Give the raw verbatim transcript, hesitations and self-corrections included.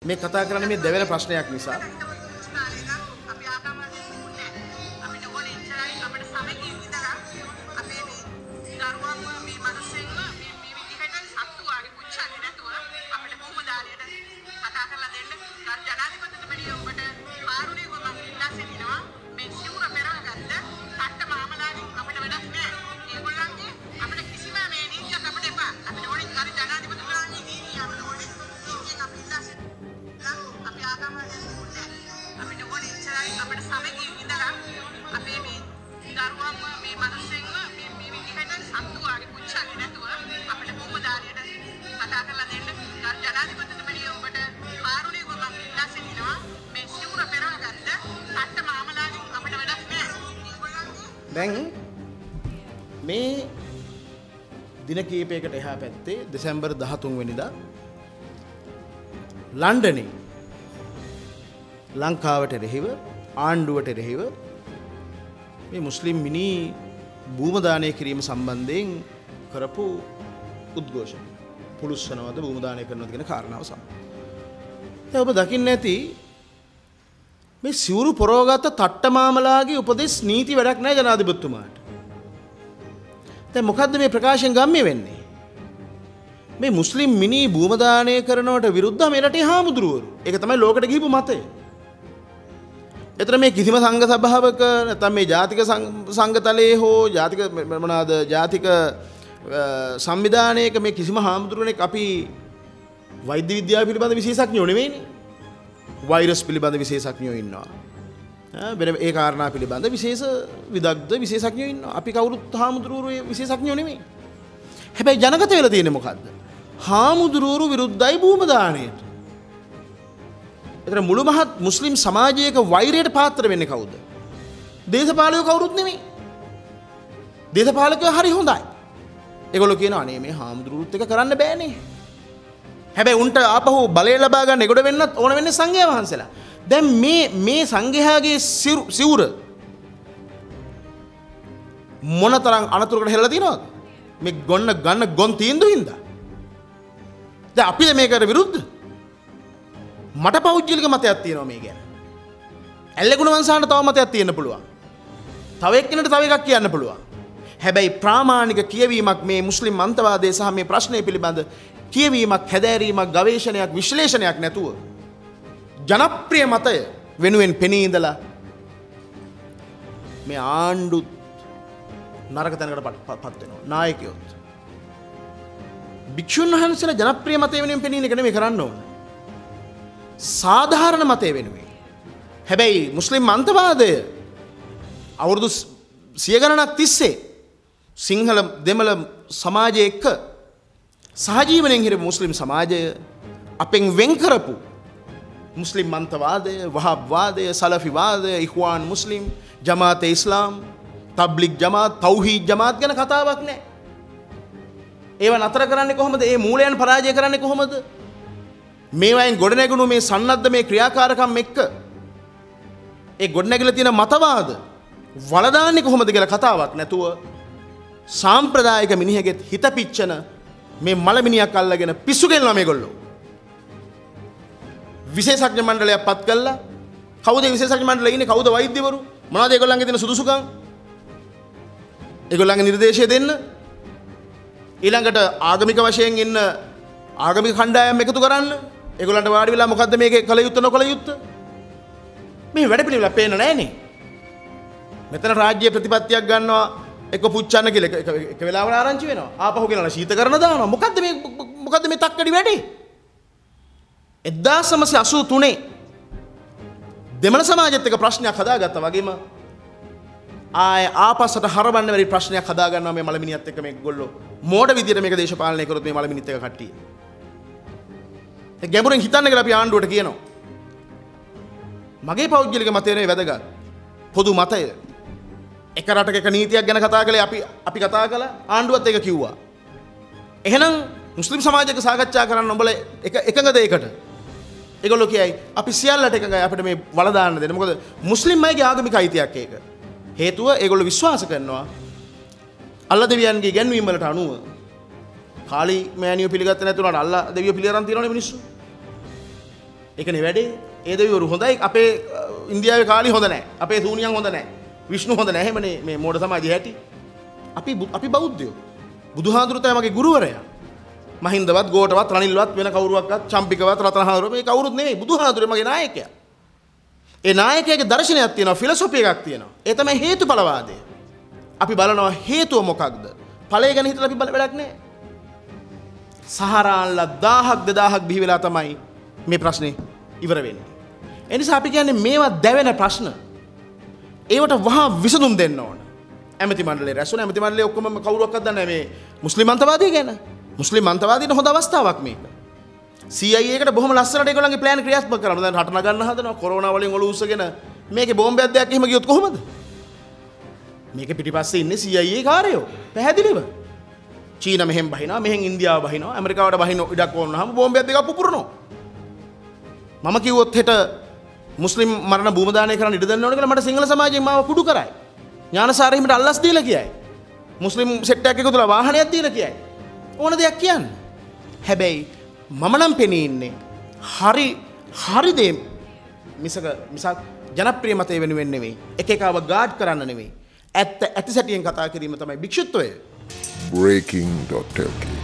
මේ කතා කරන්නේ මේ දෙවෙනි ප්‍රශ්නයක් නිසා. දැන් මේ දින කීපයකට එහා පැත්තේ දෙසැම්බර් දහතුන් වෙනිදා ලන්ඩනයේ ලංකාවට එරෙහිව ආණ්ඩුවට එරෙහිව මේ මුස්ලිම් මිනි භූම දානය කිරීම සම්බන්ධයෙන් කරපු උද්ඝෝෂණ පුලුස්සනවද භූම දානය කරනවද කියන කාරණාව සම්බන්ධයෙන්. දැන් ඔබ දකින්න ඇති මේ සිවුරු පොරවගත්ත තට්ටමාමලාගේ උපදෙස් නීති වැඩක් නැහැ ජනාධිපතිතුමාට. දැන් මොකද්ද මේ ප්‍රකාශයෙන් ගම්ම්‍ය වෙන්නේ? මේ මුස්ලිම් මිනි භූම දානය කරනවට විරුද්ධව මේ රටේ හාමුදුරුවරු. ඒක තමයි ලෝකෙට ගිහිපු මතය. ඒතර මේ කිසිම සංඝ සභාවක නැත්නම් මේ ජාතික සංඝතලයේ හෝ ජාතික මොනවාද ජාතික සංවිධානයක මේ කිසිම හාමුදුරුවනෙක් අපි වෛද්‍ය විද්‍යාව පිළිබඳ විශේෂඥයෝ නෙවෙයිනේ. වෛරස් පිළිබඳ විශේෂඥයෝ ඉන්නවා. වෙන ඒ කාරණා පිළිබඳ විශේෂ විදග්ධ විශේෂඥයෝ ඉන්නවා. අපි කවුරුත් හාමුදුරුවෝ විශේෂඥයෝ නෙමෙයි. හැබැයි ජනගත වෙලා තියෙන්නේ මොකද්ද? හාමුදුරුවෝ විරුද්ධයි භූම දාණයට. ඒතර මුළු මහත් මුස්ලිම් සමාජයක වෛරයට පාත්‍ර වෙන්නේ කවුද? දේශපාලකයෝ කවුරුත් නෙමෙයි. දේශපාලකයෝ හරි හොඳයි. ඒගොල්ලෝ කියනවා අනේ මේ හාමුදුරුවොත් එක කරන්න බෑනේ. හැබැයි උන්ට ආපහු බලය ලබා ගන්න එගොඩ වෙන්නත් ඕන වෙන්නේ සංඝයා වහන්සේලා. දැන් මේ මේ සංඝයාගේ සිවුර මොනතරම් අනතුරකට හෙළලා තියෙනවද? මේ ගොන්න ගන්න ගොන් තීන්දුව හින්දා. දැන් අපිද මේකට විරුද්ධ? මට පෞද්ගලික මතයක් තියෙනවා මේ ගැන. ඇල්ලගුණ වංශාන්ට තව මතයක් තියෙන්න පුළුවන්. තව එක්කෙනෙකුට තව එකක් කියන්න පුළුවන්. හැබැයි ප්‍රාමාණික කියවීමක් මේ මුස්ලිම් අන්තවාදයේ සහ මේ ප්‍රශ්නය පිළිබඳ කියවීමක්, හැදෑරීමක්, ගවේෂණයක්, විශ්ලේෂණයක් නැතුව ජනප්‍රිය මතය වෙනුවෙන් පෙනී ඉඳලා මේ ආණ්ඩු නරක තැනකට පත් වෙනවා. නායකයොත් භික්ෂුන් වහන්සේලා ජනප්‍රිය මතය වෙනුවෙන් පෙනී ඉන්න එක නෙමෙයි කරන්න ඕන. සාධාරණ මතය වෙනුවෙන්. හැබැයි මුස්ලිම් අන්තවාදය අවුරුදු සිය ගණනක් තිස්සේ සිංහල දෙමළ සමාජය එක්ක සහජීවනයෙන් හිරපු මුස්ලිම් සමාජය අපෙන් වෙන් කරපු මුස්ලිම් අන්තවාදය, වහාබ්වාදය, සලෆිවාදය, ඉඛ්වාන් මුස්ලිම්, ජමාත ඉස්ලාම්, තබ්ලිග් ජමාත්, තෞහීද් ජමාත් ගැන කතාවක් නැහැ. ඒවා නතර කරන්නේ කොහොමද? ඒ මූලයන් පරාජය කරන්නේ කොහොමද? මේවායින් ගොඩනැගුණු මේ සන්නද්ධ මේ ක්‍රියාකාරකම් එක්ක ඒ ගොඩනැගිලා තියෙන මතවාද වලදාන්නේ කොහොමද කියලා කතාවක් නැතුව සාම්ප්‍රදායික මිනිහෙගෙත් හිත පිච්චන මේ මලමිනියක් අල්ලගෙන පිස්සු ගෙල්නවා මේගොල්ලෝ. විශේෂඥ මණ්ඩලයක් පත් කළා. කවුද විශේෂඥ මණ්ඩලයේ ඉන්නේ? කවුද වෛද්‍යවරු? මොනවද ඒගොල්ලන්ගේ තියෙන සුදුසුකම්? ඒගොල්ලන්ගේ නිර්දේශය දෙන්න. ඊළඟට ආගමික වශයෙන් ඉන්න ආගමික කණ්ඩායම් එකතු කරන්න. ඒගොල්ලන්ට වාඩි වෙලා මොකද්ද මේකේ කල යුත්තේ නොකල යුත්තේ? මේ වැඩ පිළිවෙල පේන්න නැහනේ. මෙතන රාජ්‍ය ප්‍රතිපත්තියක් ගන්නවා එක පුච්චන්න කියලා එක වෙලාවකට ආරංචි වෙනවා. ආපහු ගෙනලා ශීත කරන දානවා. මොකද්ද මේ මොකද්ද මේ තක්කඩි වැඩේ? එක්දාස් නවසිය අසූ තුනේ දෙමළ සමාජෙත් එක ප්‍රශ්නයක් හදාගත්තා වගේම ආය ආපස්සට හරවන්න බැරි ප්‍රශ්නයක් හදා ගන්නවා මේ මලමිනියත් එක්ක මේගොල්ලෝ. මෝඩ විදියට මේක දේශපාලනය කරොත් මේ මලමිනිත් එක කට්ටිය. ඒ ගැඹුරින් හිතන්න කියලා අපි ආණ්ඩුවට කියනවා. මගේ පෞද්ගලික මතය නෙවෙයි වැදගත්. පොදු මතය. එක රටක එක නීතියක් ගැන කතා කළේ අපි අපි කතා කළා ආණ්ඩුවත් ඒක කිව්වා. එහෙනම් මුස්ලිම් සමාජයක සාකච්ඡා කරන්න උඹලා එක එකඟද ඒකට? ඒගොල්ලෝ කියයි අපි සියල්ලට එකඟයි අපිට මේ වල දාන්න දෙන්න. මොකද මුස්ලිම් අයගේ ආගමික අයිතියක් ඒක. හේතුව ඒගොල්ලෝ විශ්වාස කරනවා අල්ලා දෙවියන්ගේ ඉගැන්වීම් වලට අනුව කාලි මෑණියෝ පිළිගත්තේ නැතුණාට අල්ලා දෙවියෝ පිළිගරන් තියනවනේ මිනිස්සු. ඒකනේ වැඩේ. ඒ දෙවිවරු හොඳයි අපේ ඉන්දියාවේ කාලි හොඳ නැහැ. අපේ සූනියන් හොඳ නැහැ. විෂ්ණු හොඳ නැහැ. එහෙමනේ මේ මෝඩ සමාජය හැටි. අපි අපි බෞද්ධයෝ. බුදුහාඳුරු තමයි මගේ ගුරුවරයා. මහින්දවත් ගෝඨවත් රනිල්වත් වෙන කවුරුවක්වත් චම්පිකවත් රතනහාඳුරු මේ කවුරුත් නෙමෙයි. බුදුහාඳුරේ මගේ නායකයා. ඒ නායකයාගේ දර්ශනයක් තියෙනවා, ෆිලොසොෆි එකක් තියෙනවා. ඒ තමයි හේතුඵලවාදය. අපි බලනවා හේතුව මොකක්ද? ඵලය ගැන හිතලා අපි වැඩක් නැහැ. සහරාන්ලා දහයක් දෙදහයක් බිහි වෙලා තමයි මේ ප්‍රශ්නේ ඉවර වෙන්නේ. ඒ නිසා අපි කියන්නේ මේවා දැවෙන ප්‍රශ්න. ඒවට වහා විසඳුම් දෙන්න ඕන. ඇමති මණ්ඩලයේ රැස්වුණ ඇමති මණ්ඩලයේ ඔක්කොම කවුරුවක්වත් දන්නේ නැහැ මේ මුස්ලිම් අන්තවාදී ගැන. මුස්ලිම් අන්තවාදීන් හොඳ අවස්ථාවක් මේක. C I A එකට බොහොම ලස්සනට ඒගොල්ලන්ගේ ප්ලෑන් ක්‍රියාත්මක කරනවා. දැන් රට නගන්න හදනවා. කොරෝනා වලින් ඔලු උස්සගෙන මේකේ බෝම්බයක් දෙයක් එහෙම ගියොත් කොහොමද? මේක පිටිපස්සේ ඉන්නේ C I A කාරයෝ. පැහැදිලිව. චීන මෙහෙන් බහිනවා, මෙහෙන් ඉන්දියාව බහිනවා, ඇමරිකාවට බහින ඉඩක් වුණාම බෝම්බයක් දෙකක් පුපුරනවා. මම කිව්වොත් හෙට මුස්ලිම් මරණ භූම දානය කරන්න ඉඩ දෙන්න ඕන කියලා මට සිංහල සමාජයෙන් මාව කුඩු කරයි. ඥානසාර හිමිට අල්ලස් දීලා කියයි. මුස්ලිම් සෙට් එකක් එකතුලා වාහනයක් දීලා කියයි. ඕන දෙයක් කියන්න. හැබැයි මම නම් පෙනී ඉන්නේ හරි හරි දේ මිසක මිසක් ජනප්‍රිය මතය වෙනුවෙන් නෙවෙයි. එක එකව ගාඩ් කරන්න නෙවෙයි. ඇත්ත ඇති සැටියෙන් කතා කිරීම තමයි භික්ෂුත්වය. breaking dot l k